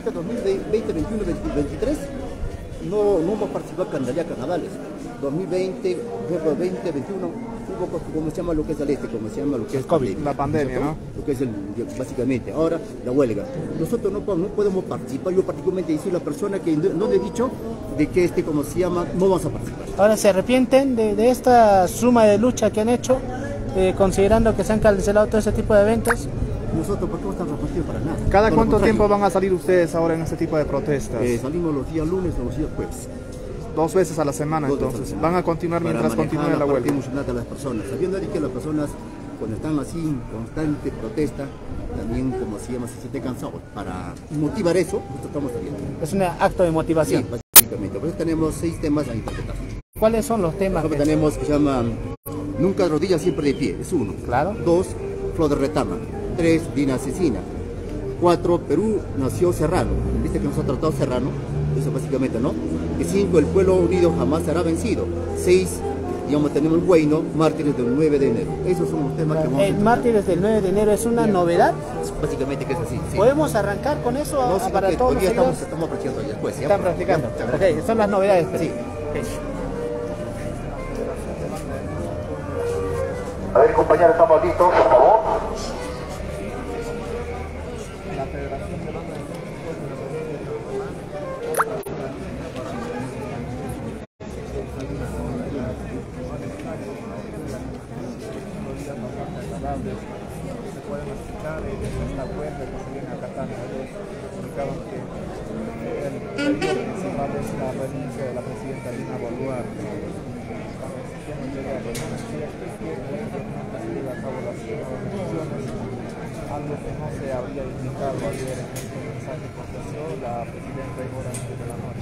ahorita 2020, 21, 23, no hemos participado en carnavales. 2020, 2021, hubo, como se llama lo que es el como se llama lo que es COVID, la pandemia, ¿no? Lo que es básicamente, ahora la huelga. Nosotros no podemos participar, yo particularmente soy la persona que no le he dicho de que como se llama, no vamos a participar. Ahora, ¿se arrepienten de esta suma de lucha que han hecho, considerando que se han cancelado todo ese tipo de eventos? Nosotros, ¿por qué vamos a estar repartidos para nada? ¿Cada cuánto tiempo van a salir ustedes ahora en este tipo de protestas? Salimos los días lunes o los días jueves. 2 veces a la semana, entonces. ¿Van a continuar mientras continúe la huelga? A las personas, sabiendo que las personas, cuando están así en constante protesta, también, como se llama, se sienten cansados. Para motivar eso, nosotros estamos saliendo. Es un acto de motivación. Sí, básicamente. Por eso tenemos 6 temas a interpretar. ¿Cuáles son los temas? Nosotros tenemos que se llama Nunca de rodillas, siempre de pie, es 1. Claro. 2, Flor de retama. 3, Dina asesina. 4, Perú nació Serrano. ¿Viste que nos ha tratado Serrano? Eso básicamente, ¿no? Y 5, el pueblo unido jamás será vencido. 6, digamos, tenemos el Huayno, Mártires del 9 de enero. Esos son los temas que vamos a... Mártires del 9 de enero es una novedad. Básicamente que es así. Sí. ¿Podemos arrancar con eso para todos los días estamos practicando ya después. Están practicando. Ok, son las novedades. Sí. Okay. A ver, compañeros, estamos listos, por favor. La Federación de Banda de se pueden escuchar esta huelga que se viene acatando. Comunicaban que el pedido principal es la renuncia de la presidenta Dina Boluarte. Estamos exigiendo que ella renuncie y que se lleve a cabo las elecciones, algo que no se había indicado ayer en este mensaje que ofreció la presidenta en horas de la noche.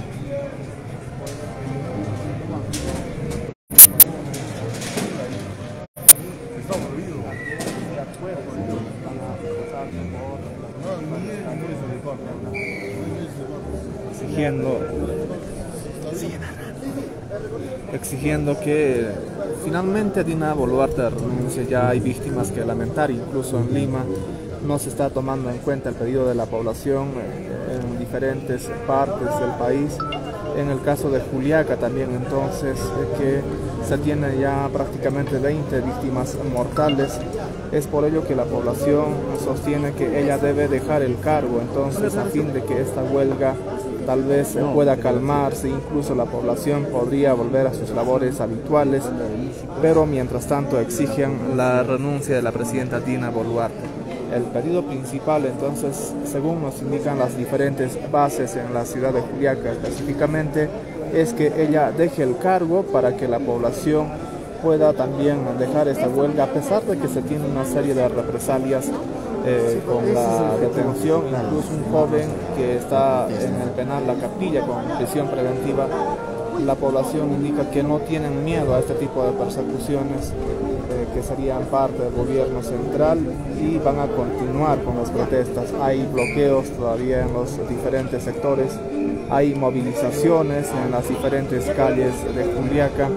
Exigiendo que finalmente Dina Boluarte renuncie. Ya hay víctimas que lamentar, incluso en Lima no se está tomando en cuenta el pedido de la población en diferentes partes del país. En el caso de Juliaca también, entonces, que se tiene ya prácticamente 20 víctimas mortales. Es por ello que la población sostiene que ella debe dejar el cargo, entonces, a fin de que esta huelga tal vez pueda calmarse, incluso la población podría volver a sus labores habituales, pero mientras tanto exigen la renuncia de la presidenta Dina Boluarte. El pedido principal, entonces, según nos indican las diferentes bases en la ciudad de Juliaca específicamente, es que ella deje el cargo para que la población pueda también dejar esta huelga, a pesar de que se tiene una serie de represalias con la detención, incluso un joven que está en el penal La Capilla con prisión preventiva. La población indica que no tienen miedo a este tipo de persecuciones que serían parte del gobierno central y van a continuar con las protestas. Hay bloqueos todavía en los diferentes sectores, hay movilizaciones en las diferentes calles de Juliaca.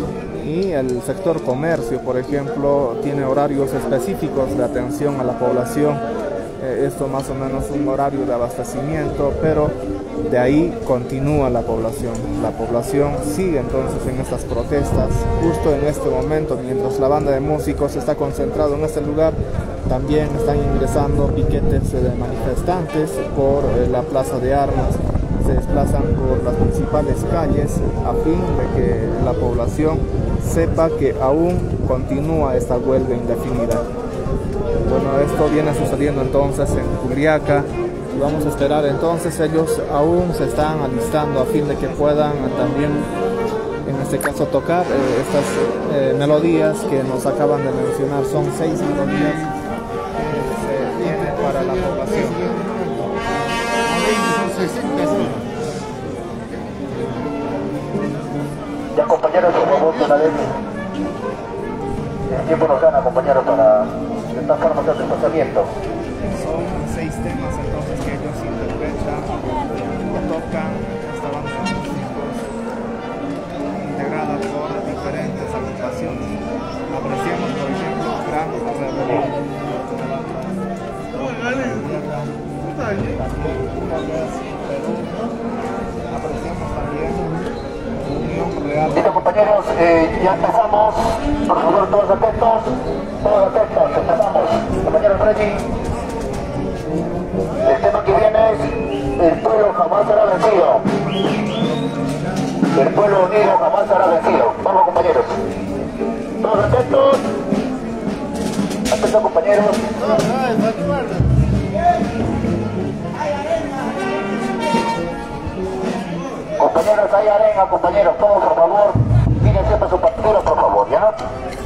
Y el sector comercio, por ejemplo, tiene horarios específicos de atención a la población. Esto más o menos un horario de abastecimiento, pero de ahí continúa la población. La población sigue entonces en estas protestas. Justo en este momento, mientras la banda de músicos está concentrado en este lugar, también están ingresando piquetes de manifestantes por la Plaza de Armas. Se desplazan por las principales calles a fin de que la población sepa que aún continúa esta huelga indefinida. Bueno, esto viene sucediendo entonces en Juliaca y vamos a esperar entonces. Ellos aún se están alistando a fin de que puedan también, en este caso, tocar estas melodías que nos acaban de mencionar. Son 6 melodías que se tienen para la población. Ya, compañeros, por favor, una vez. El tiempo nos gana, compañeros, para de esta forma hacer desplazamiento. Son 6 temas entonces que ellos interpretan o tocan esta banda de músicos integrada por diferentes agrupaciones. Apreciamos, por ejemplo, Gran Rebelión. así en Perú apreciamos también unión real. Listo, compañeros, ya empezamos. Por favor, todos atentos. Todos atentos, empezamos. Compañeros Freddy. El tema que viene es: el pueblo jamás será vencido. El pueblo unido jamás será vencido. Vamos, compañeros. Todos atentos. Atentos, compañeros. Compañeros, hay arena, compañeros, todos por favor, miren siempre su partido, por favor, ¿ya?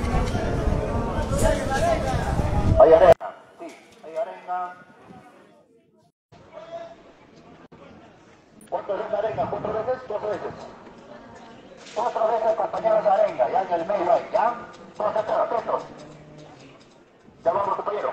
Hay arena, sí, hay arena. ¿Cuántos veces arena? ¿4 veces? 2 veces. 4 veces, compañeros, arena, ya en el medio ahí, ¿ya? Todos atentos. Ya vamos, compañeros.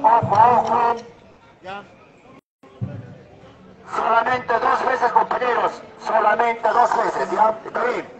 Ojo. Ya. Solamente 2 veces, compañeros. Solamente 2 veces, ¿ya? Está bien.